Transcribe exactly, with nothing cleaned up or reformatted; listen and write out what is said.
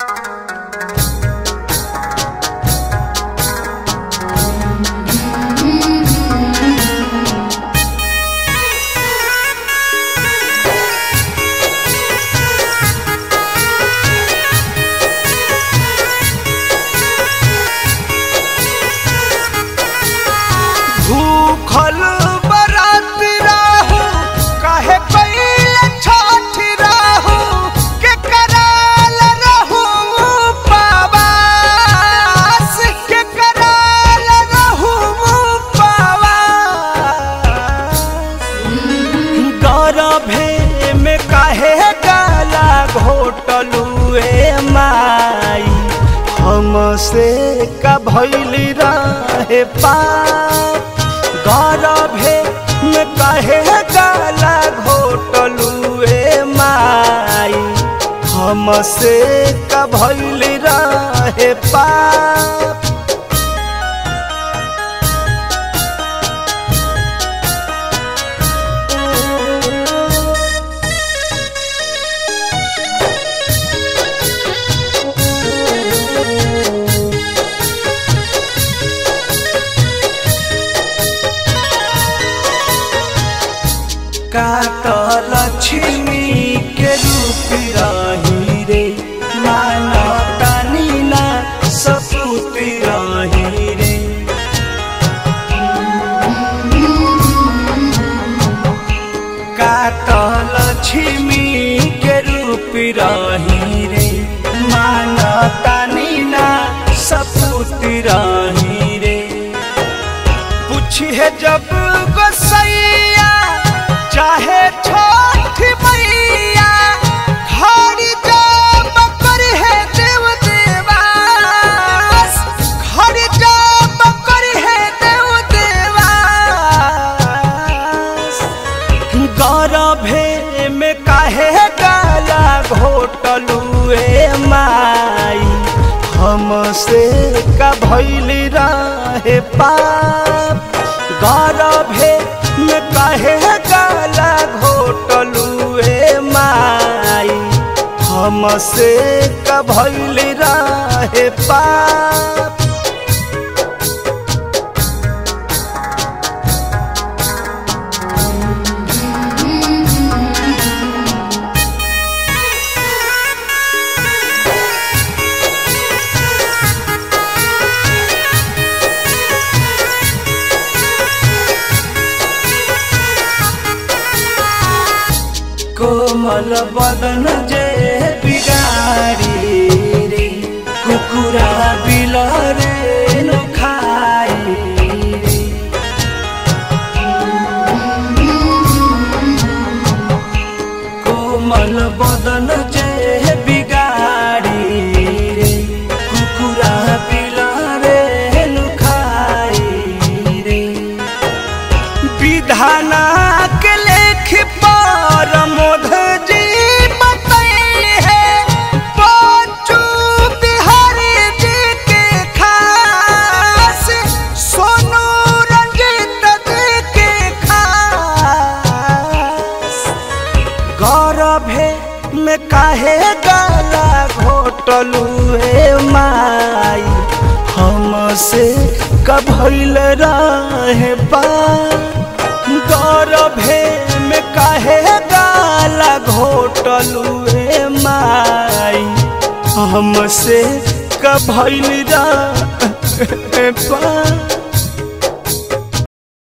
भूखल बरात राहू काहे पहिले छठ राहू के कराल रहू पावास के कराल रहू पावास गर्भे में काहे गाला घोटलुए माई हमसे का भइली रहे पाप गर्भे में काहे गाला घोटलुए माई हमसे का भइल रहे पाप। कात लक्ष्मी के रूप रही रे मानता नीना सपूत रही रे कात लक्ष्मी के रूप रही रे मानता नीना सपूत रही रे पूछिए जब गोसैया चाहे छोट मैया घर जब कर है देव देवास घर जब कर है देव देवास गर्भे में काहे गाला घोटलुए माई हमसे का भइल रहे पाप गर्भे में काहे गाला घोटलुए माई हमसे का भइल रहे पाप। कोमल बदन जे बिगाड़ी रे कुकुरा बिलरे न खाई रे कोमल बदन जे बिगाड़ी रे कुकुरा बिलरे न खाई रे विधाना के लेख पर मोध जी बताई है बच्चू बिहारी जी के खास सोनू रंजित जी के खास गर्भे में काहे गाला घोटलुए माई हमसे का भइल रहे पाप गर्भे में काहे गाला घोटलुए माई हमसे का भइल रहे